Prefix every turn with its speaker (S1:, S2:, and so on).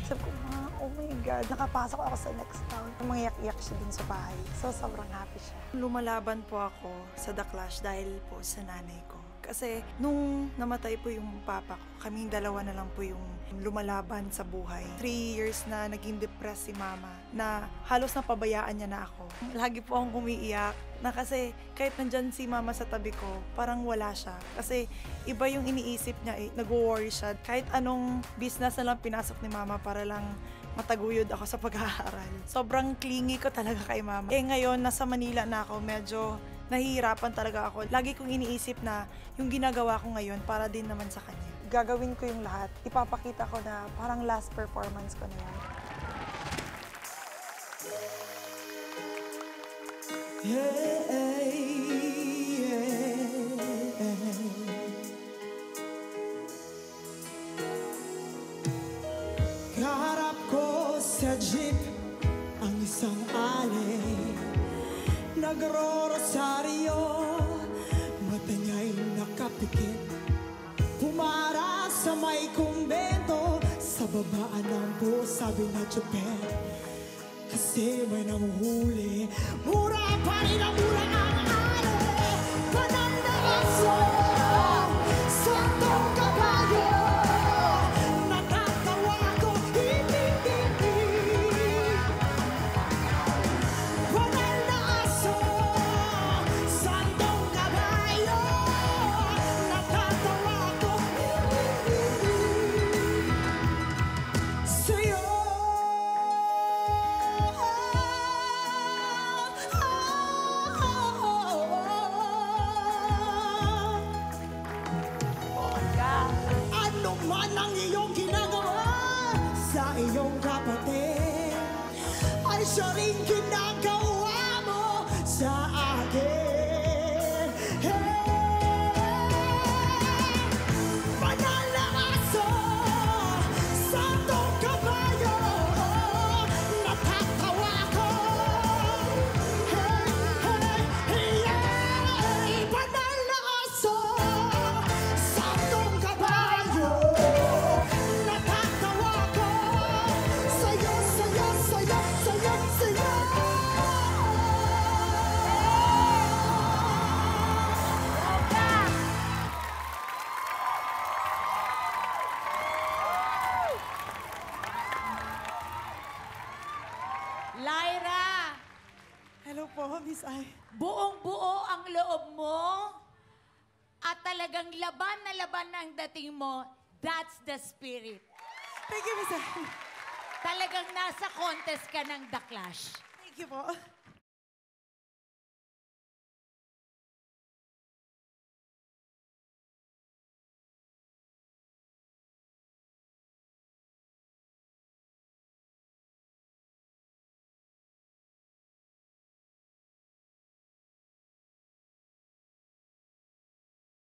S1: Sabi ko, oh my God, nakapasok ako sa next town. Mangiyak-iyak siya dun sa bahay. So, sobrang happy siya. Lumalaban po ako sa The Clash dahil po sa nanay ko. Kasi nung namatay po yung papa ko, kaming dalawa na lang po yung lumalaban sa buhay. 3 years na naging depressed si mama, na halos napabayaan niya na ako. Lagi po akong umiiyak, na kasi kahit nandyan si mama sa tabi ko, parang wala siya. Kasi iba yung iniisip niya, nag-worry siya. Kahit anong business na lang pinasok ni mama para lang mataguyod ako sa pag-aaral. Sobrang clingy ko talaga kay mama. Ngayon, nasa Manila na ako, medyo nahihirapan talaga ako. Lagi kong iniisip na yung ginagawa ko ngayon para din naman sa kanya. Gagawin ko yung lahat. Ipapakita ko na parang last performance ko na yan.
S2: Kaharap ko sa jeep ang isang alay, nagro-rosaryo, mata niya'y nakapikit. Pumara sa may kumbento, sa babaan ng bus, sabi na Japan. Kasi may namuhuli, mura pa rin ang mura ang alay. Banal na aso, Santong Kabayo, natatawa ko, hindi. Banal na aso, Santong Kabayo, natatawa ko, hindi. Sa'yo. Ano man ang iyong ginagawa sa iyong kapatid, ay siya rin ginagawa mo sa akin. Banal na aso, Santong Kabayo, natatawa ko. Banal na aso, Santong Kabayo, natatawa ko. Sayo.
S3: Lyra,
S1: Hello po, Miss Ay.
S3: buong-buo ang loob mo at talagang laban na laban ang dating mo. That's the spirit.
S1: Thank you, Miss Ay.
S3: Talagang nasa contest ka ng The Clash.
S1: Thank you po.